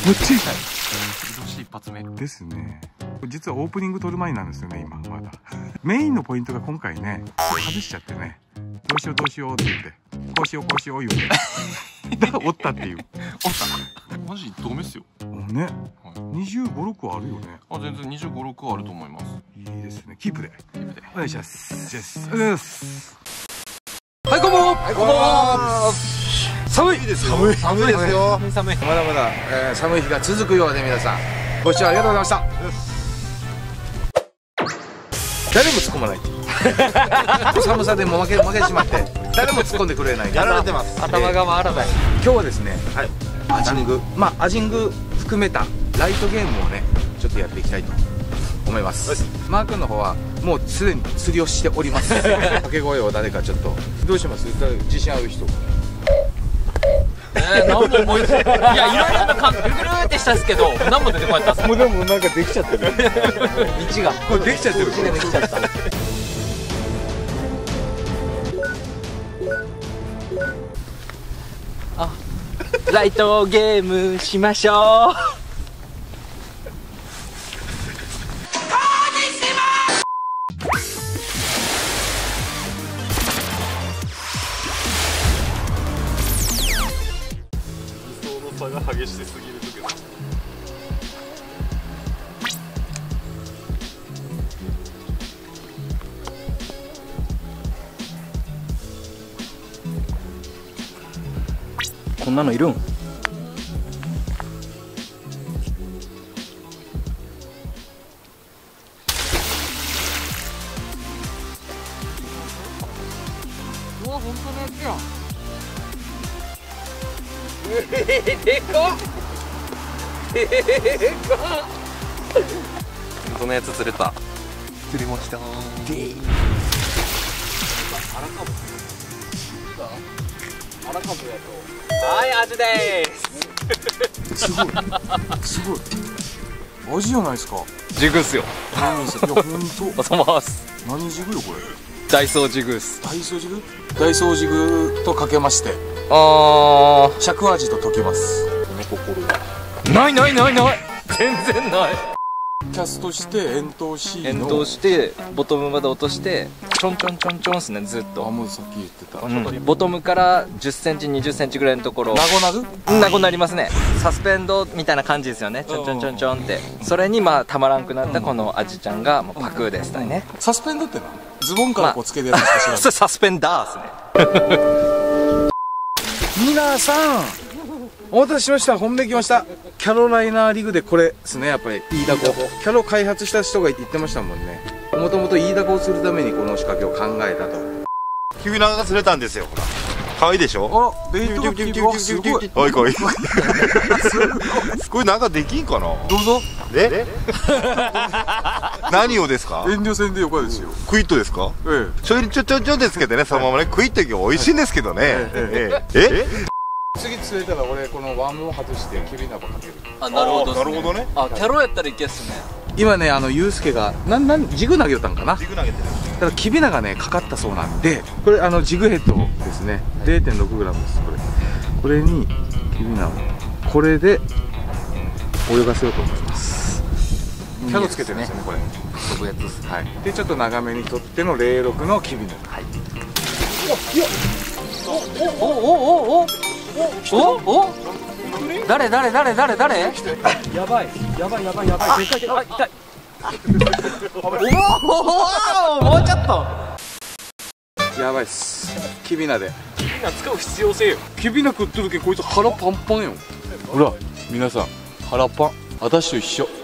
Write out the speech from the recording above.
っちゃ痛い。 移動して一発目ですね。実はオープニング撮る前なんですよね、今まだ。メインのポイントが今回ね、外しちゃってね、どうしようどうしようって言って、こうしようこうしよう言うて、だから折ったっていう。折ったマジ1投目っすよね。25、6はあるよね。 あ、全然25、6あると思います。 いいですね。キープで。お願いします。 はい、こんばんは。はい、こんばんは。 寒いですよ。寒いですよ。 寒い。 まだまだ、寒い日が続くようで、皆さんご視聴ありがとうございました。誰も突っ込まない寒さでも負けてしまって誰も突っ込んでくれない。 やられてます。頭が回らない。 今日はですね、アジング、アジング含めたライトゲームをねちょっとやっていきたいと思います。マー君の方はもうすでに釣りをしております。掛け声を誰かちょっとどうします？自信ある人。 何も思いついて、いや今なんかぐるぐるってしたんですけど何も出てこなかった。 もうでもなんかできちゃってる。 道がこれできちゃってる。 できちゃった。あ、ライトゲームしましょう。 差が激しすぎる時だ。 こんなのいるん？うわ、本当のやつやん。でかっ。 本当のやつ釣れた。釣れました。 荒株やと。はい、アジです。 すごい。すごい。アジじゃないですか。 ジグっすよ。 いや、本当。 おさます。 何ジグよ、これ。 ダイソージグっす。 ダイソージグ。ダイソージグとかけまして。尺アジと解けます。 この心は。ないないないない。全然ない。 キャストして円筒 C の遠投してボトムまで落としてちょんちょんちょんちょんっすね、ずっと。 もうさっき言ってた。 ボトムから10センチ20センチぐらいのところなごなる？ なごなりますね。サスペンドみたいな感じですよね。ちょんちょんちょんちょんって。それにたまらんくなったこのアジちゃんがもうパクですね。 サスペンドってな、ズボンからこうつけるやつしか知らない。 それサスペンダーっすね。 皆さんお待たせしました。本命来ました。キャロライナーリグでこれですね。やっぱりイイダコ。キャロ開発した人が言ってましたもんね。もともとイイダコをするためにこの仕掛けを考えたと。 キビナガが釣れたんですよ。ほら可愛いでしょ。 あら、ベイトがキビナガすごい。 かわいいかわいい。これなんかできんかな。 どうぞ。 何をですか。 遠慮せんでよかですよ。 クイットですか。ちょですけどね、そのままねクイット美味しいんですけどね。 次釣れたら俺このワームを外してキビナガかける。 あ、なるほど。 なるほどね。 あ、キャロやったらいけっすね。 今ね、ユウスケがジグ投げたんかな。 ジグ投げてる。 ただキビナがねかかったそうなんで、これジグヘッドですね。 0.6g です。これにキビナをこれで泳がせようと思います。キャロつけてるんですよね、これ飛ぶやつです。はい。でちょっと長めに取っての06のキビナ。はい。 お誰やばいでかい。おお、もうちょっとやばいっす。キビナで使う必要性よ。 キビナ食ってるけんこいつ腹パンパンよ。ほら皆さん腹パン。私と一緒。